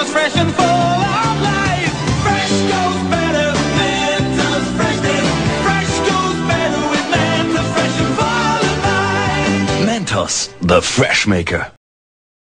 Mentos, fresh and full of life. Fresh goes better. Mentos, fresh goes. Fresh goes better with Mentos, fresh and full of life. Mentos, the fresh maker.